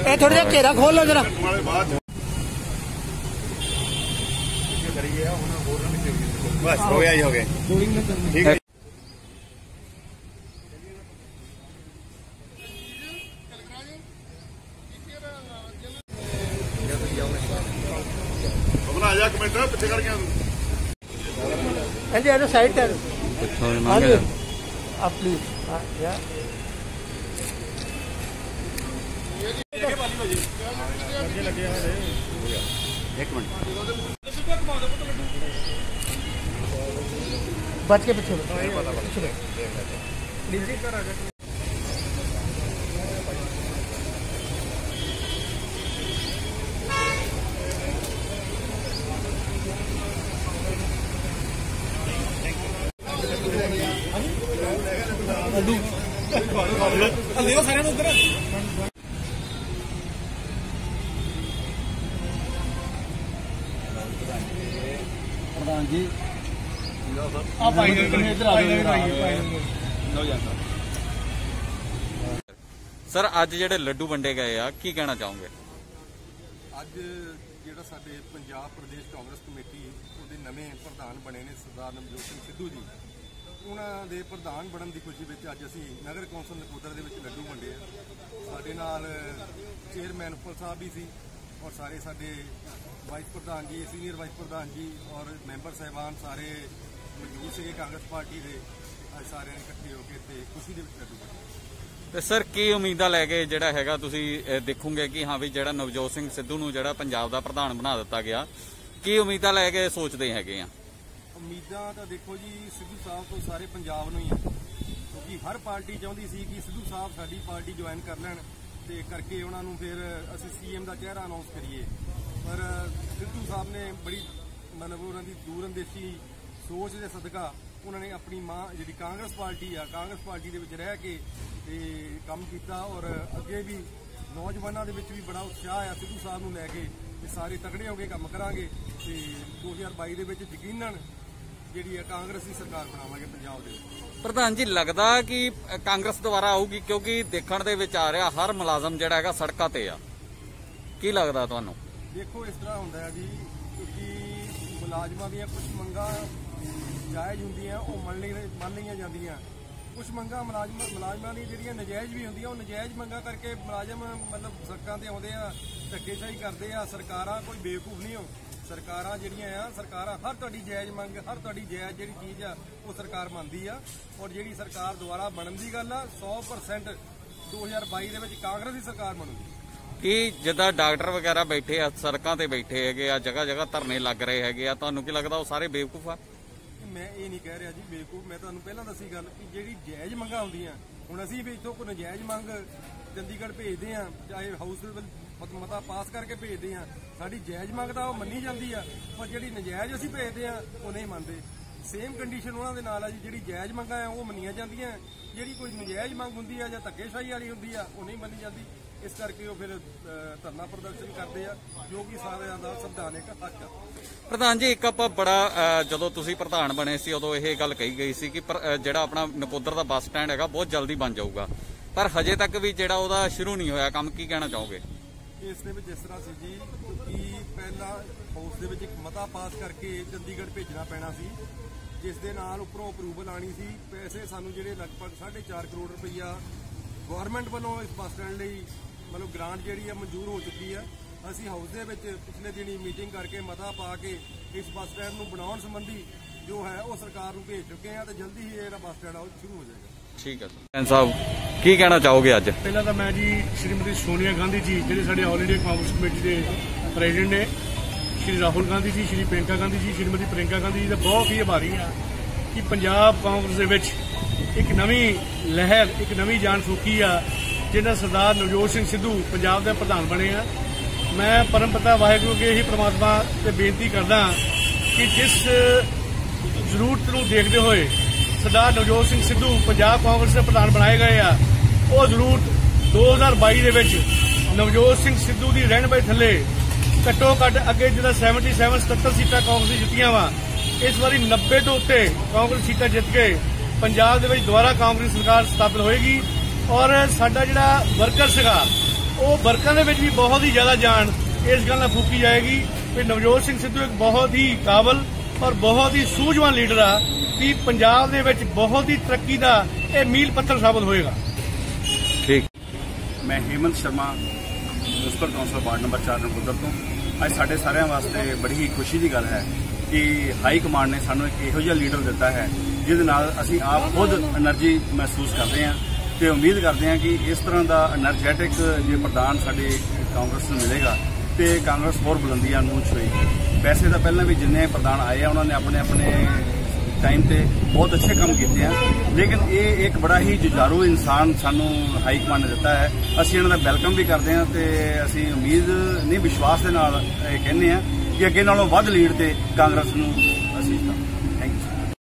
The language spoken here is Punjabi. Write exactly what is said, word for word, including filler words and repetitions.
ये थोड़ा जिहा घेरा खोल लो जरा। बस हो गया, ही हो गए। ठीक है। अपना आजा कमेंट पीछे कर गया। हाँ जी, आ साइड कर। हाँ जी, आप प्लीज। हाँ या एक मिनट बच के पीछे लियो सारे उधर। प्रधान जी आप आइए इधर आ जाओ। सर अज जेडे लड्डू वंडे गए आ की कहना चाहोगे? ਅੱਜ ਜਿਹੜਾ ਸਾਡੇ ਪੰਜਾਬ ਪ੍ਰਦੇਸ਼ ਕਾਂਗਰਸ ਕਮੇਟੀ ਉਹਦੇ ਨਵੇਂ ਪ੍ਰਧਾਨ ਬਣੇ ਨੇ ਸਰਦਾਰ ਨਵਜੋਤ ਸਿੰਘ ਸਿੱਧੂ ਜੀ, ਉਹਨਾਂ ਦੇ ਪ੍ਰਧਾਨ ਬਣਨ ਦੀ ਖੁਸ਼ੀ ਵਿੱਚ ਅੱਜ ਅਸੀਂ ਨਗਰ ਕੌਂਸਲ ਨਕੋਦਰ ਦੇ ਵਿੱਚ ਲੱਡੂ ਵੰਡੇ ਆ। ਸਾਡੇ ਨਾਲ ਚੇਅਰਮੈਨ ਉੱਪਲ ਸਾਹਿਬ ਵੀ ਸੀ ਔਰ ਸਾਰੇ ਸਾਡੇ ਵਾਈਸ ਪ੍ਰਧਾਨ ਜੀ, ਸੀਨੀਅਰ ਵਾਈਸ ਪ੍ਰਧਾਨ ਜੀ ਔਰ ਮੈਂਬਰ ਸਾਹਿਬਾਨ ਸਾਰੇ ਮੌਜੂਦ ਸੀਗੇ ਕਾਂਗਰਸ ਪਾਰਟੀ ਦੇ। ਅੱਜ ਸਾਰਿਆਂ ਨੇ ਇਕੱਠੇ ਹੋ ਕੇ ਤੇ ਖੁਸ਼ੀ ਦੇ ਵਿੱਚ ਲੱਡੂ ਵੰਡੇ। ਤੇ ਸਰ ਕੀ ਉਮੀਦਾਂ ਲੈ ਕੇ ਜਿਹੜਾ ਹੈਗਾ ਤੁਸੀਂ ਦੇਖੋਗੇ ਕਿ ਹਾਂ ਵੀ ਜਿਹੜਾ ਨਵਜੋਤ ਸਿੰਘ ਸਿੱਧੂ ਨੂੰ ਜਿਹੜਾ ਪੰਜਾਬ ਦਾ ਪ੍ਰਧਾਨ ਬਣਾ ਦਿੱਤਾ ਗਿਆ, ਕੀ ਉਮੀਦਾਂ ਲੈ ਕੇ ਸੋਚਦੇ ਹੈਗੇ ਆ? ਉਮੀਦਾਂ ਤਾਂ ਦੇਖੋ ਜੀ ਸਿੱਧੂ ਸਾਹਿਬ ਤੋਂ ਸਾਰੇ ਪੰਜਾਬ ਨੂੰ ਹੀ ਆ, ਕਿਉਂਕਿ ਹਰ ਪਾਰਟੀ ਚਾਹੁੰਦੀ ਸੀ ਕਿ ਸਿੱਧੂ ਸਾਹਿਬ ਸਾਡੀ ਪਾਰਟੀ ਜੁਆਇਨ ਕਰ ਲੈਣ ਤੇ ਕਰਕੇ ਉਹਨਾਂ ਨੂੰ ਫਿਰ ਅਸੀਂ ਸੀਐਮ ਦਾ ਚਿਹਰਾ ਅਨਾਉਂਸ ਕਰੀਏ। ਪਰ ਸਿੱਧੂ ਸਾਹਿਬ ਨੇ ਬੜੀ ਮਤਲਬ ਉਹਨਾਂ ਦੀ ਦੂਰਅੰਦੇਸ਼ੀ ਸੋਚ ਦੇ ਸਦਕਾ ਉਹਨਾਂ ਨੇ ਆਪਣੀ ਮਾਂ ਜਿਹੜੀ ਕਾਂਗਰਸ ਪਾਰਟੀ ਆ, ਕਾਂਗਰਸ ਪਾਰਟੀ ਦੇ ਵਿੱਚ ਰਹਿ ਕੇ ਤੇ ਕੰਮ ਕੀਤਾ ਔਰ ਅੱਗੇ ਵੀ ਨੌਜਵਾਨਾਂ ਦੇ ਵਿੱਚ ਵੀ ਬੜਾ ਉਤਸ਼ਾਹ ਆ ਸਿੱਧੂ ਸਾਹਿਬ ਨੂੰ ਲੈ ਕੇ ਤੇ ਸਾਰੇ ਤਕੜੇ ਹੋ ਕੇ ਕੰਮ ਕਰਾਂਗੇ ਤੇ ਦੋ ਹਜ਼ਾਰ ਬਾਈ ਦੇ ਵਿੱਚ ਯਕੀਨਨ ਜਿਹੜੀ ਆ ਕਾਂਗਰਸ ਦੀ ਸਰਕਾਰ ਬਣਾਵਾਂਗੇ ਪੰਜਾਬ ਦੇ ਵਿੱਚ। ਪ੍ਰਧਾਨ ਜੀ ਲੱਗਦਾ ਕਿ ਕਾਂਗਰਸ ਦੁਬਾਰਾ ਆਊਗੀ, ਕਿਉਂਕਿ ਦੇਖਣ ਦੇ ਵਿੱਚ ਆ ਰਿਹਾ ਹਰ ਮੁਲਾਜ਼ਮ ਜਿਹੜਾ ਹੈਗਾ ਸੜਕਾਂ ਤੇ ਆ, ਕੀ ਲੱਗਦਾ ਤੁਹਾਨੂੰ? ਦੇਖੋ ਇਸ ਤਰ੍ਹਾਂ ਹੁੰਦਾ ਹੈ ਜੀ, ਕਿਉਂਕਿ ਮੁਲਾਜ਼ਮਾਂ ਦੀਆਂ ਕੁਝ ਮੰਗਾਂ ਜਾਇਜ਼ ਹੁੰਦੀਆਂ ਉਹ ਮੰਨ ਲਈ ਮੰਨ ਲਈਆਂ ਜਾਂਦੀਆਂ, ਕੁਝ ਮੰਗਾਂ ਮੁਲਾਜ਼ਮ ਮੁਲਾਜ਼ਮਾਂ ਦੀ ਜਿਹੜੀਆਂ ਨਜਾਇਜ਼ ਵੀ ਹੁੰਦੀਆਂ ਉਹ ਨਜਾਇਜ਼ ਮੰਗਾਂ ਕਰਕੇ ਮੁਲਾਜ਼ਮ ਮਤਲਬ ਸੜਕਾਂ ਤੇ ਆਉਂਦੇ ਆ, ਧੱਕੇਸ਼ਾਹੀ ਕਰਦੇ ਆ। ਸਰਕਾਰਾਂ ਕੋਈ ਬੇਵਕੂਫ ਨਹੀਂ ਹੋ, ਸਰਕਾਰਾਂ ਜਿਹੜੀਆਂ ਆ ਸਰਕਾਰਾਂ ਹਰ ਤੁਹਾਡੀ ਜਾਇਜ਼ ਮੰਗ, ਹਰ ਤੁਹਾਡੀ ਜਾਇਜ਼ ਜਿਹੜੀ ਚੀਜ਼ ਆ ਉਹ ਸਰਕਾਰ ਮੰਨਦੀ ਆ ਔਰ ਜਿਹੜੀ ਸਰਕਾਰ ਦੁਆਰਾ ਬਣਨ ਦੀ ਗੱਲ ਆ ਸੌ ਪਰਸੈਂਟ ਦੋ ਹਜ਼ਾਰ ਬਾਈ ਦੇ ਵਿੱਚ ਕਾਂਗਰਸ ਦੀ ਸਰਕਾਰ ਬਣੂਗੀ। ਕਿ ਜਿੱਦਾਂ ਡਾਕਟਰ ਵਗੈਰਾ ਬੈਠੇ ਆ ਸੜਕਾਂ ਤੇ ਬੈਠੇ ਹੈਗੇ ਆ, ਜਗ੍ਹਾ ਜਗ੍ਹਾ ਧਰਨੇ ਲੱਗ ਰਹੇ ਹੈਗੇ ਆ, ਤੁਹਾਨੂੰ ਕੀ ਲੱਗਦਾ ਉਹ ਸਾਰੇ ਬੇਵਕੂਫ ਆ? ਮੈਂ ਇਹ ਨਹੀਂ ਕਹਿ ਰਿਹਾ ਜੀ ਬੇਵਕੂਫ, ਮੈਂ ਤੁਹਾਨੂੰ ਪਹਿਲਾਂ ਦੱਸੀ ਗੱਲ ਕਿ ਜਿਹੜੀ ਜਾਇਜ਼ ਮੰਗਾਂ ਹੁੰਦੀਆਂ, ਹੁਣ ਅਸੀਂ ਵੀ ਇੱਥੋਂ ਕੋਈ ਨਜਾਇਜ਼ ਮੰਗ ਚੰਡੀਗੜ੍ਹ ਭੇਜਦੇ ਆ, ਚਾਹੇ ਹਾਊਸ ਦੇ ਮਤਾ ਪਾਸ ਕਰਕੇ ਭੇਜਦੇ ਆ, ਸਾਡੀ ਜਾਇਜ਼ ਮੰਗ ਤਾਂ ਉਹ ਮੰਨੀ ਜਾਂਦੀ ਆ ਪਰ ਜਿਹੜੀ ਨਜਾਇਜ਼ ਅਸੀਂ ਭੇਜਦੇ ਆ ਉਹ ਨਹੀਂ ਮੰਨਦੇ। ਸੇਮ ਕੰਡੀਸ਼ਨ ਉਹਨਾਂ ਦੇ ਨਾਲ ਆ ਜੀ, ਜਿਹੜੀ ਜਾਇਜ਼ ਮੰਗਾਂ ਆ ਉਹ ਮੰਨੀਆਂ ਜਾਂਦੀਆਂ, ਜਿਹੜੀ ਕੋਈ ਨਜਾਇਜ਼ ਮੰਗ ਹੁੰਦੀ ਆ ਜਾਂ ਧੱਕੇਸ਼ਾਹੀ ਵਾਲੀ ਹੁੰਦੀ ਆ ਉਹ ਨਹੀਂ ਮੰਨੀ ਜਾਂਦੀ। ਇਸ ਕਰਕੇ ਉਹ ਫਿਰ ਧਰਨਾ ਪ੍ਰਦਰਸ਼ਨ ਕਰਦੇ ਆ ਜੋ ਕਿ ਸਾਰਿਆਂ ਦਾ ਸੰਵਿਧਾਨਿਕ ਹੱਕ ਆ। ਪ੍ਰਧਾਨ ਜੀ ਇੱਕ ਆਪਾਂ ਬੜਾ ਜਦੋਂ ਤੁਸੀਂ ਪ੍ਰਧਾਨ ਬਣੇ ਸੀ ਉਦੋਂ ਇਹ ਗੱਲ ਕਹੀ ਗਈ ਸੀ ਕਿ ਜਿਹੜਾ ਆਪਣਾ ਨਕੋਦਰ ਦਾ ਬੱਸ ਸਟੈਂਡ ਹੈਗਾ ਬਹੁਤ ਜਲਦੀ ਬਣ ਜਾਊਗਾ, ਪਰ ਹਜੇ ਤੱਕ ਵੀ ਜਿਹੜਾ ਉਹਦਾ ਸ਼ੁਰੂ ਨਹੀਂ ਹੋਇਆ ਕੰਮ, ਕੀ ਕਹਿਣਾ ਚਾਹੋਗੇ? ਇਸ ਦੇ ਵਿੱਚ ਇਸ ਤਰ੍ਹਾਂ ਸੀ ਜੀ ਕਿ ਪਹਿਲਾਂ ਹਾਊਸ ਦੇ ਵਿੱਚ ਇੱਕ ਮਤਾ ਪਾਸ ਕਰਕੇ ਚੰਡੀਗੜ੍ਹ ਭੇਜਣਾ ਪੈਣਾ ਸੀ, ਜਿਸ ਦੇ ਨਾਲ ਉੱਪਰੋਂ ਅਪਰੂਵਲ ਆਣੀ ਸੀ। ਪੈਸੇ ਸਾਨੂੰ ਜਿਹੜੇ ਲਗਭਗ ਸਾਢੇ ਚਾਰ ਕਰੋੜ ਰੁਪਈਆ ਗਵਰਨਮੈਂਟ ਵੱਲੋਂ ਇਸ ਬੱਸ ਸਟੈਂਡ ਲਈ ਮਤਲਬ ਗ੍ਰਾਂਟ ਜਿਹੜੀ ਆ ਮਨਜ਼ੂਰ ਹੋ ਚੁੱਕੀ ਆ। ਅਸੀਂ ਹਾਊਸ ਦੇ ਵਿੱਚ ਪਿਛਲੇ ਦਿਨੀ ਮੀਟਿੰਗ ਕਰਕੇ ਮਤਾ ਪਾ ਕੇ ਇਸ ਬੱਸ ਸਟੈਂਡ ਨੂੰ ਬਣਾਉਣ ਸੰਬੰਧੀ ਜੋ ਹੈ ਉਹ ਸਰਕਾਰ ਨੂੰ ਭੇਜ ਚੁੱਕੇ ਆ ਤੇ ਜਲਦੀ ਹੀ ਜਿਹੜਾ ਬੱਸ ਸਟੈਂਡ ਆ ਉਹ ਸ਼ੁਰੂ ਹੋ ਜਾਏਗਾ। ਠੀਕ ਹੈ ਸਰ ਸਾਹਿਬ ਕੀ ਕਹਿਣਾ ਚਾਹੋਗੇ ਅੱਜ? ਪਹਿਲਾਂ ਤਾਂ ਮੈਂ ਜੀ ਸ਼੍ਰੀਮਤੀ ਸੋਨੀਆ ਗਾਂਧੀ ਜੀ ਜਿਹੜੇ ਸਾਡੇ ਆਲ ਇੰਡੀਆ ਕਾਂਗਰਸ ਕਮੇਟੀ ਦੇ ਪ੍ਰੈਜ਼ੀਡੈਂਟ ਨੇ, ਸ਼੍ਰੀ ਰਾਹੁਲ ਗਾਂਧੀ ਜੀ, ਸ਼੍ਰੀ ਪ੍ਰਿੰਕਾ ਗਾਂਧੀ ਜੀ, ਸ਼੍ਰੀਮਤੀ ਪ੍ਰਿੰਕਾ ਗਾਂਧੀ ਜੀ ਦਾ ਬਹੁਤ ਹੀ ਆਭਾਰੀ ਆ ਕਿ ਪੰਜਾਬ ਕਾਂਗਰਸ ਦੇ ਵਿੱਚ ਇੱਕ ਨਵੀਂ ਲਹਿਰ, ਇੱਕ ਨਵੀਂ ਜਾਨ ਫੂਕੀ ਆ ਜਿਹਨਾਂ ਸਰਦਾਰ ਨਵਜੋਤ ਸਿੰਘ ਸਿੱਧੂ ਪੰਜਾਬ ਦੇ ਪ੍ਰਧਾਨ ਬਣੇ ਆ। ਮੈਂ ਪਰਮ ਪਿਤਾ ਵਾਹਿਗੁਰੂ ਅੱਗੇ ਇਹੀ ਪ੍ਰਮਾਤਮਾ ਤੇ ਬੇਨਤੀ ਕਰਦਾ ਕਿ ਜਿਸ ਜ਼ਰੂਰਤ ਨੂੰ ਦੇਖਦੇ ਹੋਏ ਸਰਦਾਰ ਨਵਜੋਤ ਸਿੰਘ ਸਿੱਧੂ ਪੰਜਾਬ ਕਾਂਗਰਸ ਦੇ ਪ੍ਰਧਾਨ ਬਣਾਏ ਗਏ ਆ, ਉਹ ਜ਼ਰੂਰਤ ਦੋ ਹਜ਼ਾਰ ਬਾਈ ਦੇ ਵਿੱਚ ਨਵਜੋਤ ਸਿੰਘ ਸਿੱਧੂ ਦੀ ਰਹਿਨੁਮਾਈ ਥੱਲੇ ਘੱਟੋ ਘੱਟ ਅੱਗੇ ਜਿਹੜਾ ਸਤੱਤਰ ਸਤੱਤਰ ਸੀਟਾਂ ਕਾਂਗਰਸ ਦੀ ਜਿੱਤੀਆਂ ਵਾ, ਇਸ ਵਾਰੀ ਨੱਬੇ ਤੋਂ ਉੱਤੇ ਕਾਂਗਰਸ ਸੀਟਾਂ ਜਿੱਤ ਕੇ ਪੰਜਾਬ ਦੇ ਵਿੱਚ ਦੁਬਾਰਾ ਕਾਂਗਰਸ ਸਰਕਾਰ ਸਥਾਪਿਤ ਹੋਏਗੀ। ਔਰ ਸਾਡਾ ਜਿਹੜਾ ਵਰਕਰ ਸੀਗਾ ਉਹ ਵਰਕਾਂ ਦੇ ਵਿੱਚ ਵੀ ਬਹੁਤ ਹੀ ਜ਼ਿਆਦਾ ਜਾਨ ਇਸ ਗੱਲ ਨਾਲ ਫੂਕੀ ਜਾਏਗੀ ਕਿ ਨਵਜੋਤ ਸਿੰਘ ਸਿੱਧੂ ਇੱਕ ਬਹੁਤ ਹੀ ਕਾਬਲ ਔਰ ਬਹੁਤ ਹੀ ਸੂਝਵਾਨ ਲੀਡਰ ਆ ਕਿ ਪੰਜਾਬ ਦੇ ਵਿੱਚ ਬਹੁਤ ਹੀ ਤਰੱਕੀ ਦਾ ਇਹ ਮੀਲ ਪੱਥਰ ਸਾਬਤ ਹੋਏਗਾ। ਠੀਕ। ਮੈਂ Hemant Sharma municipal council ward number ਚਾਰ ਨਕੋਦਰ ਤੋਂ। ਅੱਜ ਸਾਡੇ ਸਾਰਿਆਂ ਵਾਸਤੇ ਬੜੀ ਹੀ ਖੁਸ਼ੀ ਦੀ ਗੱਲ ਹੈ ਕਿ ਹਾਈ ਕਮਾਂਡ ਨੇ ਸਾਨੂੰ ਇੱਕ ਇਹੋ ਜਿਹਾ ਲੀਡਰ ਦਿੱਤਾ ਹੈ ਜਿਹਦੇ ਨਾਲ ਅਸੀਂ ਆਪ ਖੁਦ એનર્ਜੀ ਮਹਿਸੂਸ ਕਰਦੇ ਹਾਂ ਤੇ ਉਮੀਦ ਕਰਦੇ ਹਾਂ ਕਿ ਇਸ ਤਰ੍ਹਾਂ ਦਾ એનર્ਜੈਟਿਕ ਜੇ ਪ੍ਰਧਾਨ ਸਾਡੇ ਕਾਂਗਰਸ ਨੂੰ ਮਿਲੇਗਾ ਤੇ ਕਾਂਗਰਸ ਹੋਰ ਬੁਲੰਦੀਆਂ ਨੂੰ ਛੂਏਗੀ। ਵੈਸੇ ਤਾਂ ਪਹਿਲਾਂ ਵੀ ਜਿੰਨੇ ਪ੍ਰਧਾਨ ਆਏ ਆ ਉਹਨਾਂ ਨੇ ਆਪਣੇ ਆਪਣੇ ਟਾਈਮ ਤੇ ਬਹੁਤ ਅੱਛੇ ਕੰਮ ਕੀਤੇ ਆ, ਲੇਕਿਨ ਇਹ ਇੱਕ ਬੜਾ ਹੀ ਜੁਝਾਰੂ ਇਨਸਾਨ ਸਾਨੂੰ ਹਾਈ ਕਮਾਂਡ ਨੇ ਦਿੱਤਾ ਹੈ। ਅਸੀਂ ਇਹਨਾਂ ਦਾ ਵੈਲਕਮ ਵੀ ਕਰਦੇ ਹਾਂ ਤੇ ਅਸੀਂ ਉਮੀਦ ਨਹੀਂ ਵਿਸ਼ਵਾਸ ਦੇ ਨਾਲ ਇਹ ਕਹਿੰਦੇ ਹਾਂ ਕਿ ਅੱਗੇ ਨਾਲੋਂ ਵੱਧ ਲੀਡ ਤੇ ਕਾਂਗਰਸ ਨੂੰ ਅਸੀਂ